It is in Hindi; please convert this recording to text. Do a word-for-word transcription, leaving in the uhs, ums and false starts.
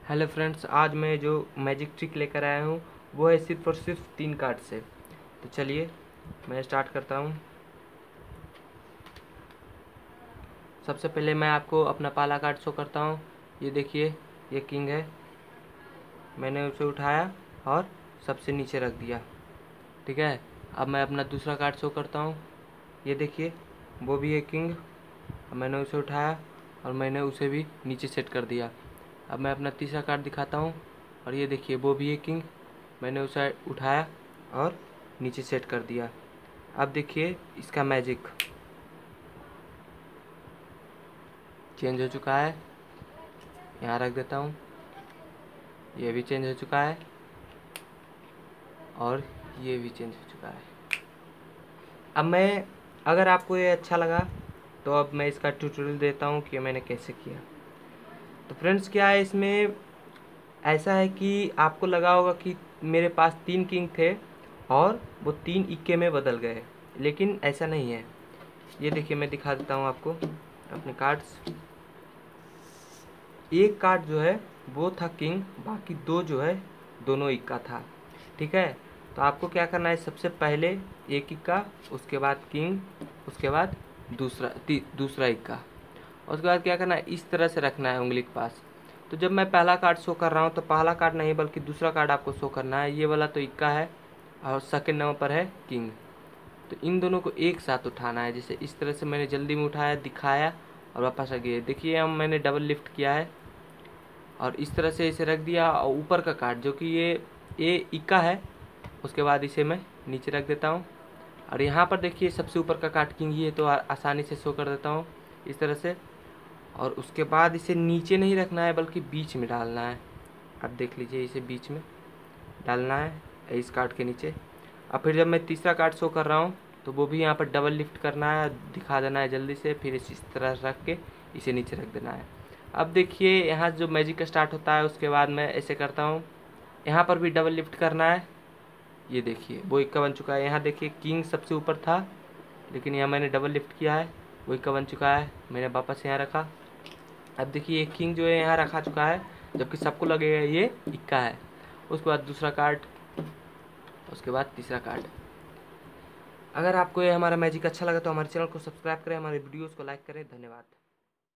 हेलो फ्रेंड्स, आज मैं जो मैजिक ट्रिक लेकर आया हूँ वो है सिर्फ और सिर्फ तीन कार्ड से। तो चलिए मैं स्टार्ट करता हूँ। सबसे पहले मैं आपको अपना पहला कार्ड शो करता हूँ। ये देखिए, ये किंग है। मैंने उसे उठाया और सबसे नीचे रख दिया। ठीक है, अब मैं अपना दूसरा कार्ड शो करता हूँ। ये देखिए, वो भी है किंग। अब मैंने उसे उठाया और मैंने उसे भी नीचे सेट कर दिया। अब मैं अपना तीसरा कार्ड दिखाता हूँ और ये देखिए, वो भी है किंग। मैंने उसे उठाया और नीचे सेट कर दिया। अब देखिए इसका मैजिक चेंज हो चुका है। यहाँ रख देता हूँ। ये भी चेंज हो चुका है और ये भी चेंज हो चुका है। अब मैं, अगर आपको ये अच्छा लगा तो अब मैं इसका ट्यूटोरियल देता हूँ कि मैंने कैसे किया। तो फ्रेंड्स, क्या है इसमें, ऐसा है कि आपको लगा होगा कि मेरे पास तीन किंग थे और वो तीन इक्के में बदल गए, लेकिन ऐसा नहीं है। ये देखिए, मैं दिखा देता हूँ आपको अपने कार्ड्स। एक कार्ड जो है वो था किंग, बाकी दो जो है दोनों इक्का था। ठीक है, तो आपको क्या करना है, सबसे पहले एक इक्का, उसके बाद किंग, उसके बाद दूसरा दूसरा इक्का, उसके बाद क्या करना है, इस तरह से रखना है उंगली के पास। तो जब मैं पहला कार्ड शो कर रहा हूँ तो पहला कार्ड नहीं बल्कि दूसरा कार्ड आपको शो करना है। ये वाला तो इक्का है और सेकंड नंबर पर है किंग। तो इन दोनों को एक साथ उठाना है। जैसे इस तरह से मैंने जल्दी में उठाया, दिखाया और वापस आ गया। देखिए, हम मैंने डबल लिफ्ट किया है और इस तरह से इसे रख दिया। और ऊपर का कार्ड जो कि ये ए इक्का है, उसके बाद इसे मैं नीचे रख देता हूँ। और यहाँ पर देखिए, सबसे ऊपर का कार्ड किंग ही है, तो आसानी से शो कर देता हूँ इस तरह से। और उसके बाद इसे नीचे नहीं रखना है बल्कि बीच में डालना है। अब देख लीजिए, इसे बीच में डालना है इस कार्ड के नीचे। अब फिर जब मैं तीसरा कार्ड शो कर रहा हूँ तो वो भी यहाँ पर डबल लिफ्ट करना है, दिखा देना है जल्दी से, फिर इस तरह रख के इसे नीचे रख देना है। अब देखिए, यहाँ जो मैजिक स्टार्ट होता है उसके बाद मैं ऐसे करता हूँ। यहाँ पर भी डबल लिफ्ट करना है। ये देखिए, वो इक्का बन चुका है। यहाँ देखिए, किंग सबसे ऊपर था लेकिन यहाँ मैंने डबल लिफ्ट किया है, वो इक्का बन चुका है। मैंने वापस यहाँ रखा। अब देखिए, एक किंग जो है यहाँ रखा चुका है, जबकि सबको लगेगा ये इक्का है। उसके बाद दूसरा कार्ड, उसके बाद तीसरा कार्ड। अगर आपको ये हमारा मैजिक अच्छा लगा तो हमारे चैनल को सब्सक्राइब करें, हमारे वीडियोस को लाइक करें। धन्यवाद।